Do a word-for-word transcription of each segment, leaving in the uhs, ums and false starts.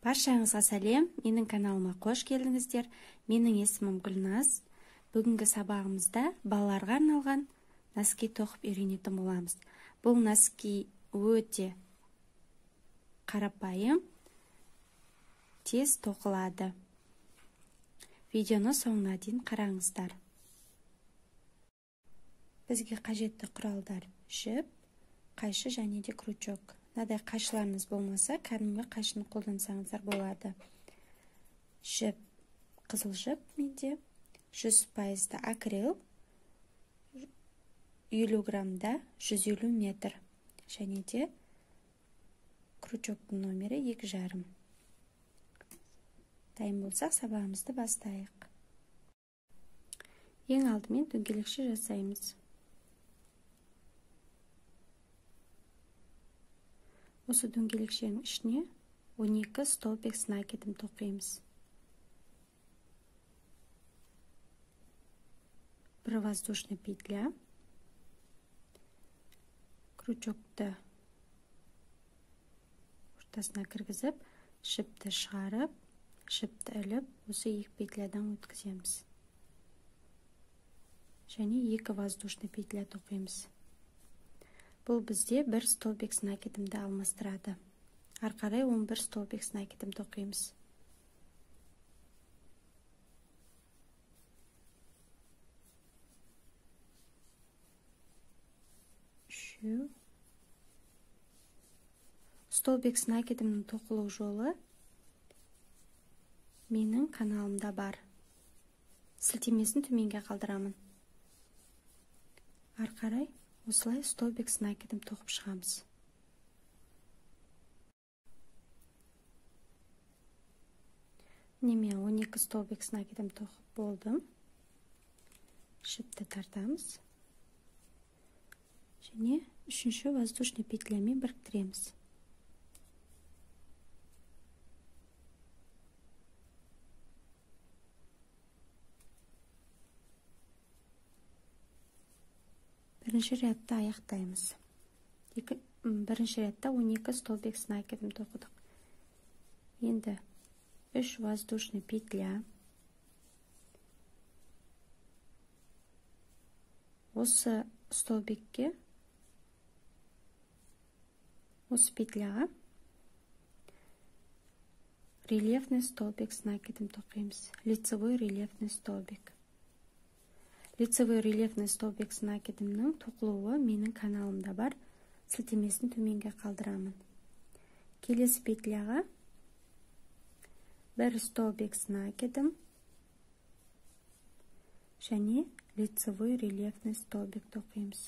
Баршаңызға сәлем, менің каналыма қош келдіңіздер. Менің есімім Гүлназ. Бүгінгі сабағымызда балаларға арналған носки тоқып үйренетін боламыз. Бұл носки өте қарапайым, тез тоқылады. Видеоны соңына дейін қараңыздар. Бізге қажетті құралдар: жіп, қайшы және де крючок. Надай қайшыларыңыз болмаса, кәдімгі қайшыны қолдансаңыздар болады. Жіп, қызыл жіп менде, жүз пайызда акрил, елу граммда жүз елу метр. Және де крючоктың номері екі жарым. Дайын болсақ, сабағымызды бастайық. Ең алдымен дөңгелекше жасаймыз. Осы дөңгелекшенің ішіне он екі столбик с накидом тоқимыз. Бір воздушный петля. Крючокты ортасына кіргізіп, жіпті шығарып, жіпті іліп, осы екі петлядан өткіземіз. Және екі воздушный петля тоқимыз. Бұл бізде бір столбик с накидымды алмастырады. Арқарай он бір столбик с накидым тоқимыз. Үшеу. Столбик с накидымның тоқылу жолы менің каналымда бар. Сілтемесін төменге қалдырамын. Арқарай осылай столбик с накидым тоқып шығамыз. Неме он екі столбик с накидым тоқып болдым. Жіпті тартамыз. Және үшінші воздушный петлямен біріктіреміз. Бірінші рядта аяқтаймыз. Бірінші рядта он екі столбик с накидым тоқыдық. Енді үш воздушный петля. Осы столбикке, осы петляға рельефный столбик с накидым тоқимыз. Лицевой рельефный столбик. Лицевой рельефный столбик с накидымның тоқылуы менің каналымда бар. Сілтемесін төменге қалдырамын. Келесі петляға бір столбик с накидым және лицевой рельефный столбик тоқимыз.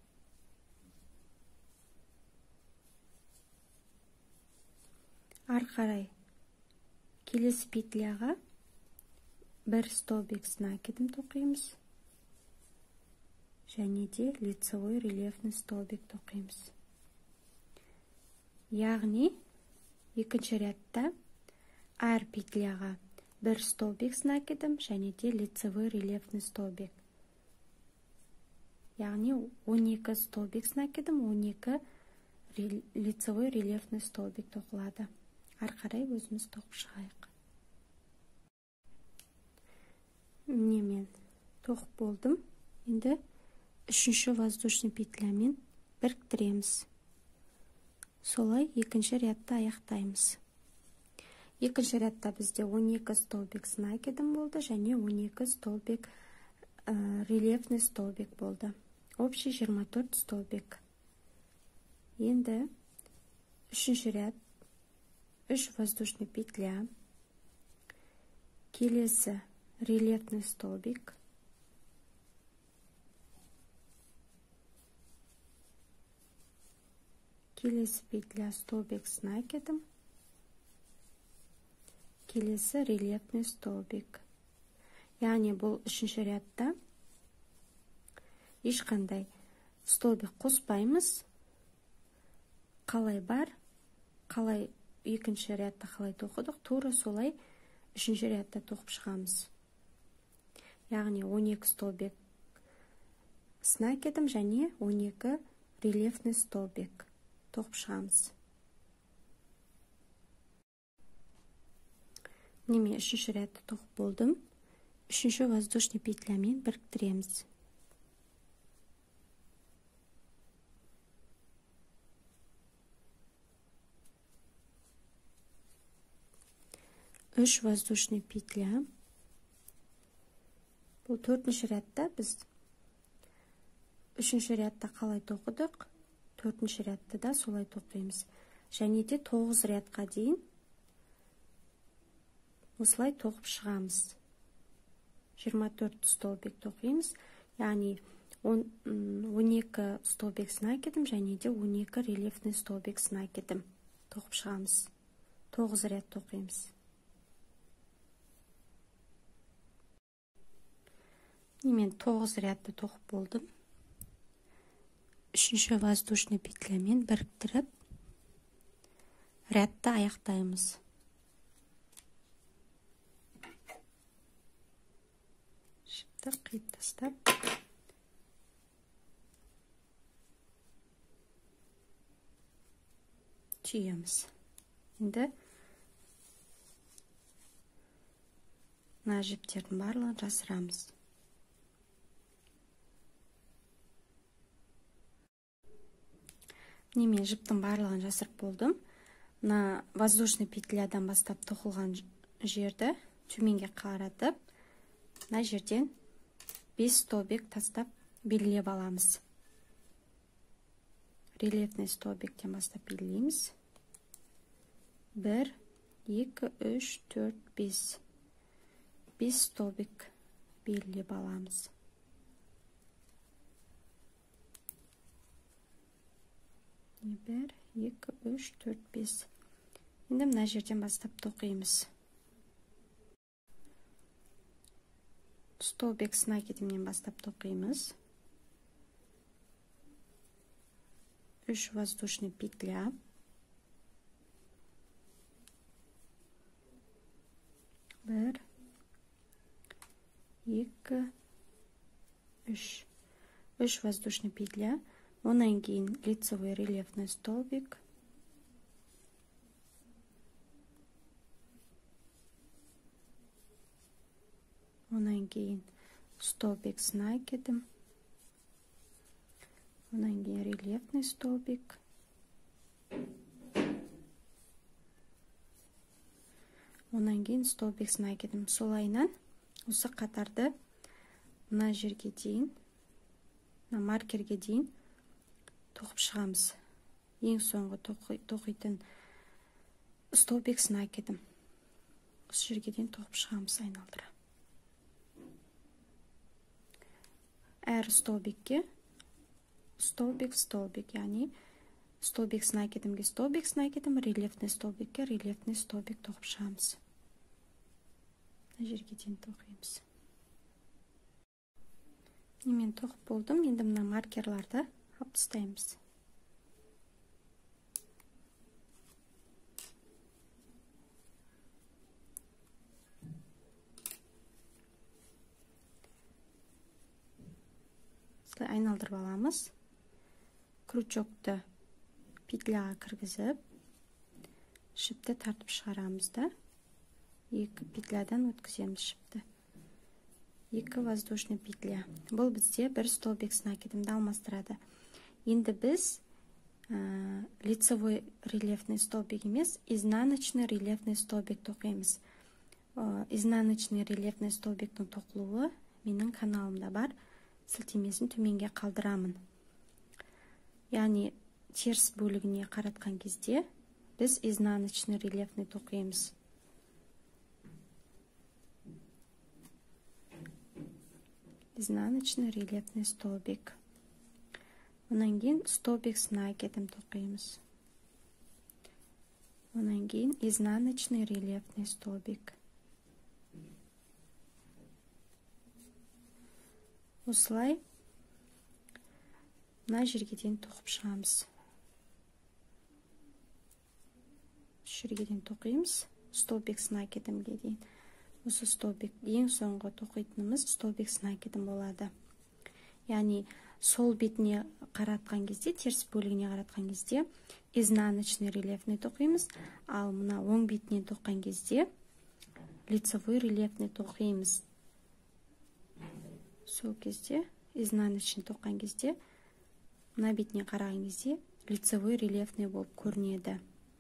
Арқарай келесі петляға бір столбик с накидым тоқимыз. Және де лицевой рельефный столбик тоқимыз. Яғни, екінші рядта әр петляға бір столбик с накидым және де лицевой рельефный столбик. Яғни, он екі столбик с накидым, он екі лицевой рельефный столбик тоқылады. Арқарай өзіміз тоқып шығайық. Міне мен тоқып болдым. Енді үшінші воздушный петлямен біріктіреміз. Солай екінші рядта аяқтаймыз. Екінші рядта бізде он екі столбик с накидым болды және он екі столбик ә, рельефный столбик болды. Общий жиырма төрт столбик. Енді үшінші ряд, үш воздушный петля, келесі рельефный столбик, келесі петля столбик с накидым, келесі рельефный столбик. Яғни бұл үшінші рядта ешқандай столбик қоспаймыз. Қалай бар, қалай екінші рядта қалай тоқыдық, тура солай үшінші рядта тоқып шығамыз. Яғни он екі столбик с накидым және он екі рельефный столбик тоқып шығамыз. неме үшінші рядты тоқып болдым. Үшінші воздушный петлямен біріктіреміз. Үш воздушный петля. Бұл төртінші рядта біз үшінші рядта қалай тоқыдық, төртінші рядты да солай тоқимыз. Және де тоғыз рядқа дейін осылай тоқып шығамыз. жиырма төрт столбик тоқимыз. Яғни он екі столбик снакетім және де он екі рельефный столбик снакетім тоқып шығамыз. тоғыз ряд тоқимыз. Мен тоғыз рядты тоқып болдым. Үшінші воздушный петлямен біріктіріп, рядты аяқтаймыз. Шыпты қиып тастап, түйеміз. Енді мына жіптердің барлығын жасырамыз. Немен жіптің барлығын жасырып болдым. Мына воздушный петлядан бастап тоқылған жерді төменге қаратып, мына жерден бес столбик тастап белгілеп аламыз. Рельефный столбиктен бастап белгілейміз. бір, екі, үш, төрт, бес. бес столбик белгілеп аламыз. бір, екі, үш, төрт, бес. Енді мына жерден бастап тоқимыз. Столбик снакетімнен бастап тоқимыз. үш воздушный петля. бір, екі, үш. үш воздушный петля. Онан кейін лицевой рельефный столбик. Онан кейін столбик с накидом. Онан кейін рельефный столбик. Онан кейін столбик с накидом. Солайынан осы қатарды мына жерге дейін, мына маркерге дейін тоқып шығамыз. Ең соңғы тоқитын столбик с накидом. Осы жерге дейін тоқып шығамыз айналдыра. Әр столбикке столбик столбик, яғни столбик с накидымге столбик с накидым, рельефный столбикке рельефный столбик тоқып шығамыз. Мына жерге дейін тоқимыз. Мен тоқып болдым. Енді мына маркерларды алып тастаймыз. Осылай айналдырып аламыз. Крючокты петляға кіргізіп, шипті тартып шығарамыз да. Екі петлядан өткіземіз шипті. Екі воздушный петля. Бұл бізде бір столбик с накидымды алмастырады. Енді біз ә, лицевой рельефный столбик емес, изнаночный рельефный столбик тоқимыз. Ә, изнаночный рельефный столбиктің тоқылуы менің каналымда бар. Сілтемесін төменге қалдырамын. Яғни теріс бөлігіне қаратқан кезде біз изнаночный рельефный тоқимыз. Изнаночный рельефный столбик. Онан кейін столбик с накидом тоқимыз. Онан кейін изнаночный рельефный столбик. Осылай мына жерге дейін тоқып шығамыз. Жерге дейін тоқимыз. Столбик с накидымге дейін. Осы столбик ең соңғы тоқитынымыз столбик с накидым болады. Яғни сол бетіне қаратқан кезде, теріс бөлігіне қаратқан кезде изнаночный рельефный тоқимыз, ал мына оң бетіне тоққан кезде лицевой рельефный тоқимыз. Сол кезде, изнаночный тоққан кезде, мына бетіне қараған кезде лицевой рельефный болып көрінеді.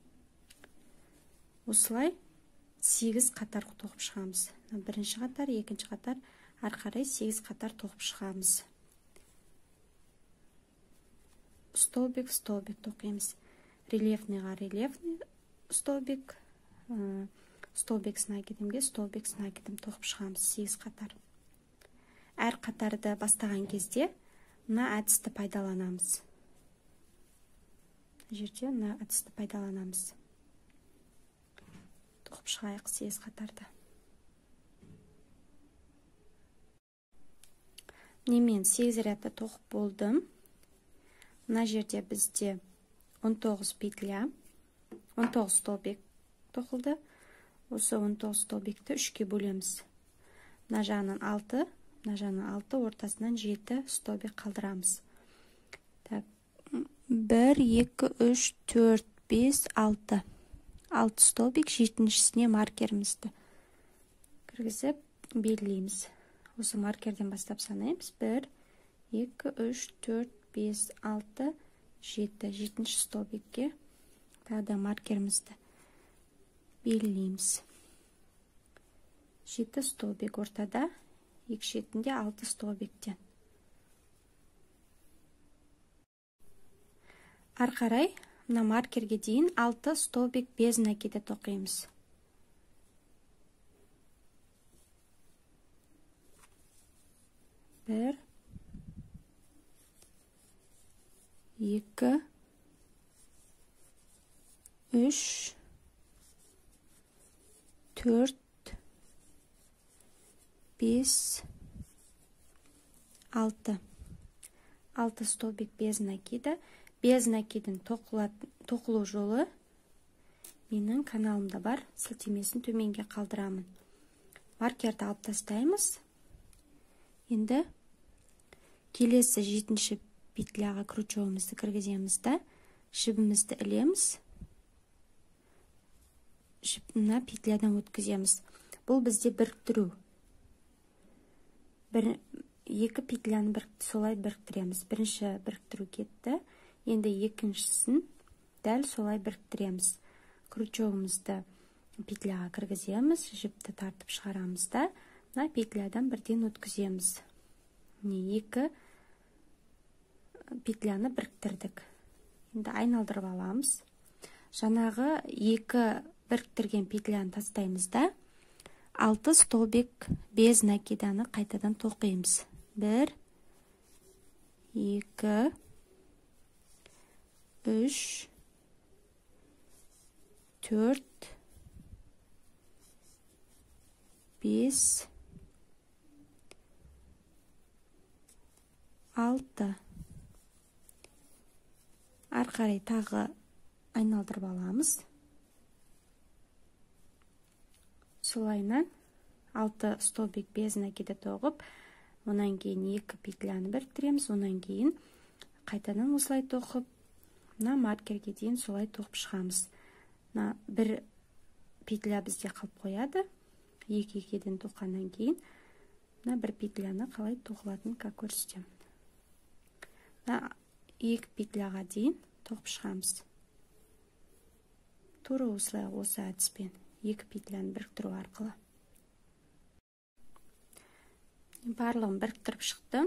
Осылай сегіз қатар тоқып шығамыз. Бірінші қатар, екінші қатар, ары қарай сегіз қатар тоқып шығамыз. Столбик, столбик тоқимыз. Рельефныйға рельефный столбик, столбик с накидімге столбик с накидім тоқып шығамыз сегіз қатар. Әр қатарды бастаған кезде мына әдісті пайдаланамыз. Жерде мына әдісті пайдаланамыз. Тоқып шығайық сегіз қатарды. Немен сегіз рядта тоқып болдым. Мына жерде бізде он тоғыз петля, он тоғыз столбик тоқылды. Осы он тоғыз столбикті үшке бөлеміз. Мына жағынан алты, мына жағынан алты, ортасынан жеті столбик қалдырамыз. Так, бір, екі, үш, төрт, бес, алты. алты столбик, жетіншісіне маркерімізді кіргізіп белгілейміз. Осы маркерден бастап санаймыз. бір, екі, үш, төрт, бес, алты, жеті. жетінші столбикке тағы маркерімізді белгілейміз. жеті столбик ортада, екі шетінде алты столбиктен. Ары қарай мына маркерге дейін алты столбик без накиді тоқимыз. бір, екі, үш, төрт, бес, алты. алты столбик без накиді. Без накидін тоқылу жолы менің каналымда бар, сілтемесін төменге қалдырамын. Маркерді алып тастаймыз. Енді келесі жетінші петляға крючогымызды кіргіземіз да, жібімізді ілеміз. Жібіні петлядан өткіземіз. Бұл бізде біріктіру. Бір, екі петляны бір, солай біріктіреміз. Бірінші біріктіру кетті. Енді екіншісін дәл солай біріктіреміз. Крючогымызды петляға кіргіземіз, жіпті тартып шығарамыз да, мына петлядан бірден өткіземіз. Екі петляны біріктірдік. Енді айналдырып аламыз. Жаңағы екі біріктірген петляны тастаймыз да, алты столбик без накиданы қайтадан тоқимыз. бір, екі, үш, төрт, бес, алты. Ары қарай тағы айналдырып аламыз. Солайынан алты столбик без накиді тоғып, онан кейін екі петляны біріктіреміз, онан кейін қайтадан осылай тоқып, мына маркерге дейін солай тоқып шығамыз. Бір петля бізде қалып қояды. Екі екеден тоққаннан кейін бір петляны қалай тоқылатын көрсетемін. Екі петляға дейін тоқып шығамыз. Тура осылай осы әдіспен екі петляны біріктіру арқылы. Барлығын біріктіріп шықтым.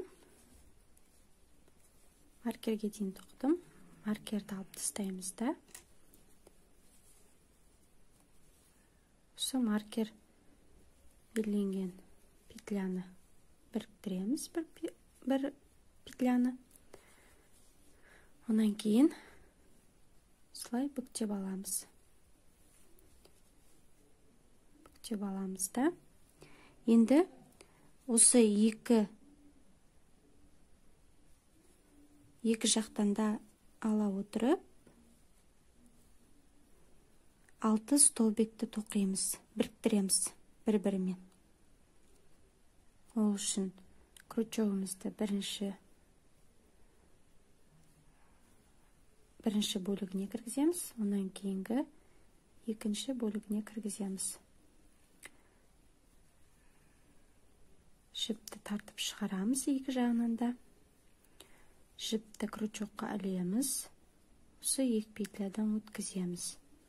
Маркерге дейін тоқтым. Маркерді алып тастаймыз да. Осы маркер белгіленген петляны біріктіреміз, бір петляны. Онан кейін слай бүктеп аламыз. Бүктеп аламыз да. Енді осы екі екі жақтан да ала отырып, алты столбикті тоқимыз, біріктіреміз бір-бірімен. Ол үшін крючогымызды бірінші бірінші бөлігіне кіргіземіз, онан кейінгі екінші бөлігіне кіргіземіз. жіпті тартып шығарамыз екі жағынан да. Жіпті крючокқа ілеміз. Осы екі петлядан өткіземіз.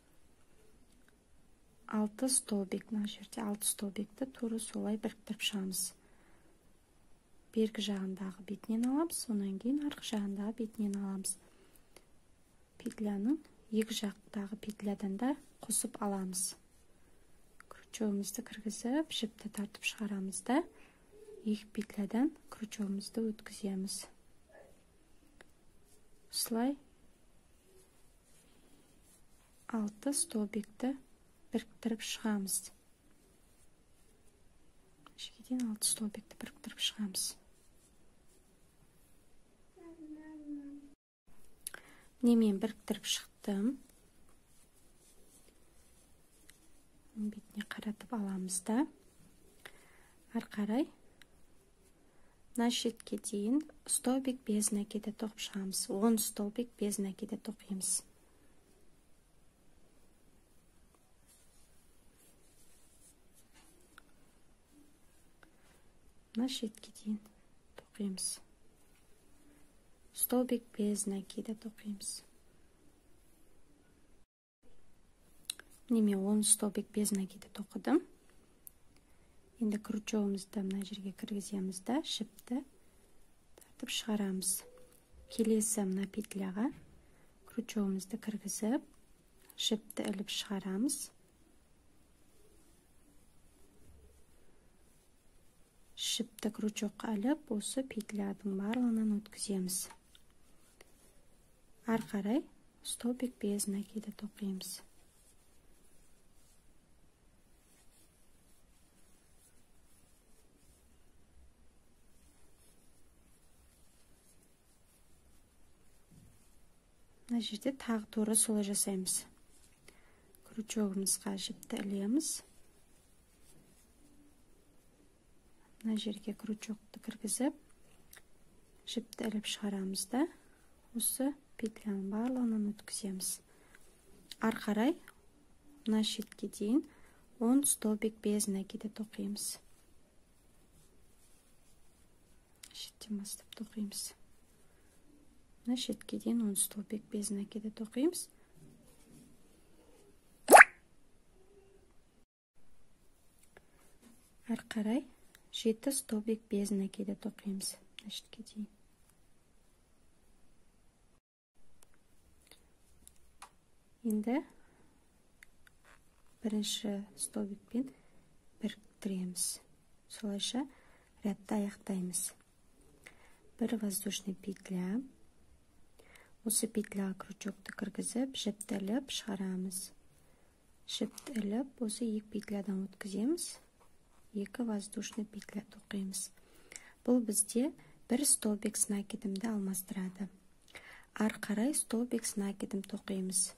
Алты столбик, мына жерде алты столбикті тура солай біріктіріп шығамыз. Бергі жағындағы бетінен аламыз, онан кейін арғы жағындағы бетінен аламыз. Петляның екі жақтағы петлядан да қосып аламыз. Крючогымызды кіргізіп, жіпті тартып шығарамыз да, екі петлядан крючогымызды өткіземіз. Осылай алты столбикті біріктіріп шығамыз. Шегеден алты столбикті біріктіріп шығамыз. Немен біріктіріп шықтым. Бетіне қаратып аламыз да. Ары қарай мына шетке дейін столбик без накида тоқып шығамыз. он столбик без накида тоқимыз. Мына шетке дейін тоқимыз. Столбик без накида тоқимыз. Неме он столбик без накида тоқыдым. Енді крючогымызды мына жерге кіргіземіз да, жіпті тартып шығарамыз. Келесі мына петляға крючогымызды кіргізіп, жіпті іліп шығарамыз. Жіпті крючокқа іліп, осы петлядың барлығынан өткіземіз. Ары қарай столбик без накида тоқимыз. Мына жерде тағы тура солай жасаймыз. Крючогымызға жіпті ілеміз. Мына жерге крючокты кіргізіп, жіпті іліп шығарамыз да, осы петляның барлығынан өткіземіз. Ары қарай мына шетке дейін он столбик без накида тоқимыз. Шеттен бастап тоқимыз. Мына шетке дейін он столбик без накида тоқимыз. Ары қарай жеті столбик без накида тоқимыз. Мына шетке дейін. Енді бірінші столбикпен біріктіреміз. Солайша рядты аяқтаймыз. Бір воздушный петля. Осы петляға крючокты кіргізіп, жіпті іліп шығарамыз. Жіпті іліп, осы екі петлядан өткіземіз. Екі воздушный петля тоқимыз. Бұл бізде бір столбик с накидымды алмастырады. Ары қарай столбик с накидым тоқимыз.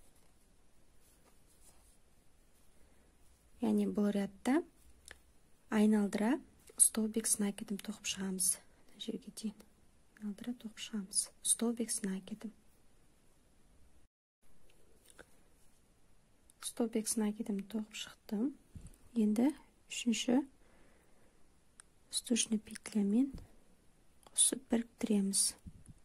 Яғни бұл рядта айналдыра столбик с накидым тоқып шығамыз. Жерге дейін. Айналдыра тоқып шығамыз. Столбик с накидым. Столбик с накидым тоқып шықтым. Енді үшінші воздушный петлямен қосып біріктіреміз.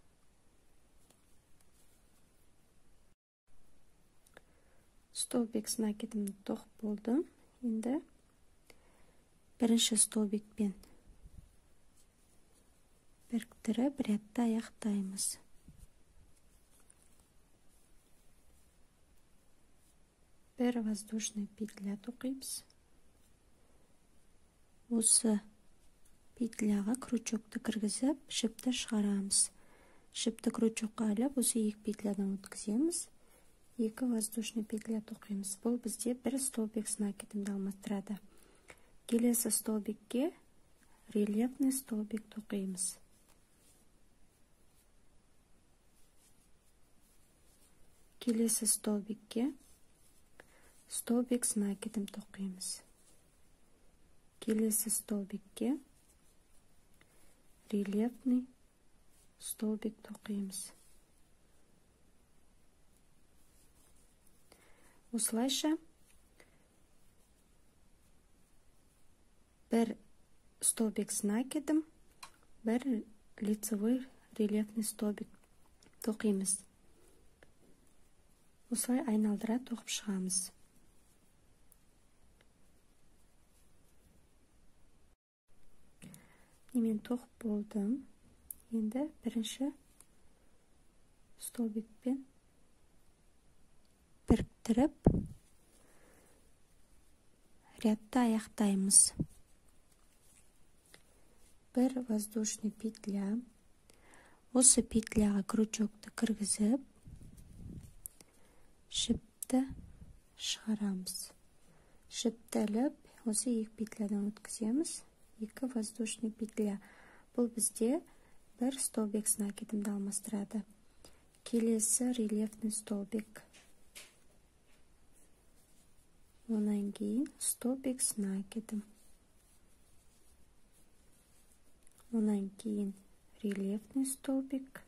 Столбик с накидым тоқып болды. Енді бірінші столбикпен біріктіріп рядты аяқтаймыз. Бір воздушный петля тоқимыз. Осы петляға крючокты кіргізіп, жіпті шығарамыз. Жіпті крючокқа іліп, осы екі петлядан өткіземіз. Екі воздушный петля тоқимыз. Бұл бізде бір столбик с накидымды алмастырады. Келесі столбикке рельефный столбик тоқимыз. Келесі столбикке столбик с накидым тоқимыз. Келесі столбикке рельефный столбик тоқимыз. Осылайша бір столбик с накидом, бір лицевой рельефный столбик тоқимыз. Осылай айналдыра тоқып шығамыз. Мен тоқып болдым. Енді бірінші столбикпен біріктіріп рядты аяқтаймыз. Бір воздушный петля. Осы петляға крючокты кіргізіп, шипті шығарамыз. Шипті іліп, осы екі петлядан өткіземіз. Екі воздушный петля. Бұл бізде бір столбик с накидымды алмастырады. Келесі рельефный столбик. Онан кейін столбик с накидым. Онан кейін рельефный столбик.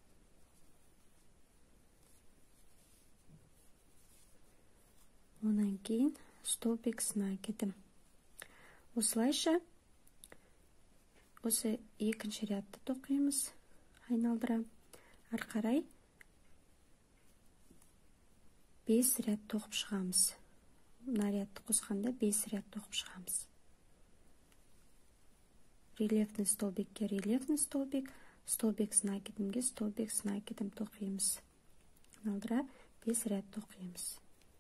Онан кейін столбик с накидым. Осылайша осы екінші рядты тоқимыз, айналдыра. Ары қарай бес ряд тоқып шығамыз. Мына рядты қосқанда бес ряд тоқып шығамыз. Рельефный столбикке рельефный столбик, столбик с накидымге столбик с накидым тоқимыз. Айналдыра бес ряд тоқимыз.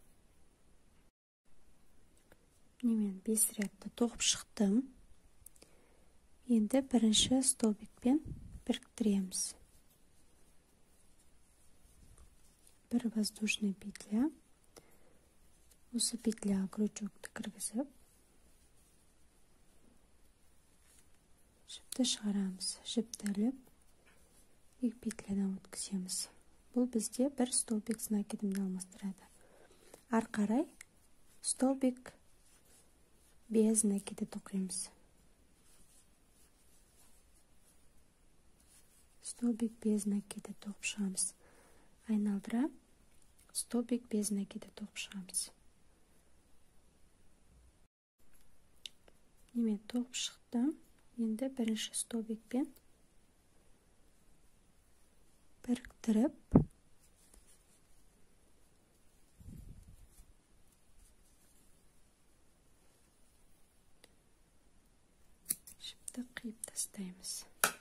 Мен бес рядты тоқып шықтым. Енді бірінші столбикпен біріктіреміз. Бір воздушный петля. Осы петляға крючокты кіргізіп, жіпті шығарамыз. Жіпті іліп, екі петлядан өткіземіз. Бұл бізде бір столбик с накидымды алмастырады. Ары қарай столбик без накиды тоқимыз. Столбик без накиды тоқып шығамыз. Айналдыра столбик без накиды тоқып шығамыз. Мен тоқып шықтым. Енді бірінші столбикпен біріктіріп, жіпті қиып тастаймыз.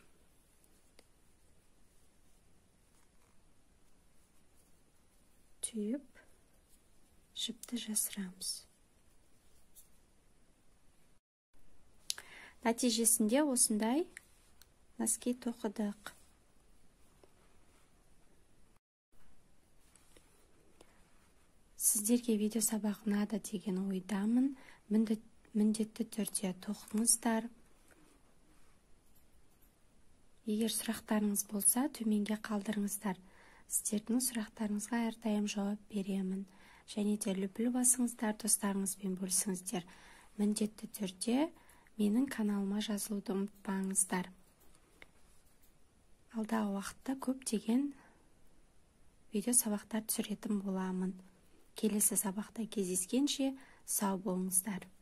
Түйіп, жіпті жасырамыз. Нәтижесінде осындай носки тоқыдық. Сіздерге видео сабақ ұнады деген ойдамын. Міндетті түрде тоқыңыздар. Егер сұрақтарыңыз болса, төменге қалдырыңыздар. Сіздердің сұрақтарыңызға әрдайым жауап беремін. Және де үлгі басыңыздар, достарыңызбен бөлісіңіздер. Міндетті түрде менің каналыма жазылуды ұмытпаңыздар. Алдағы уақытта көптеген видео сабақтар түсіретін боламын. Келесі сабақта кездескенше сау болыңыздар.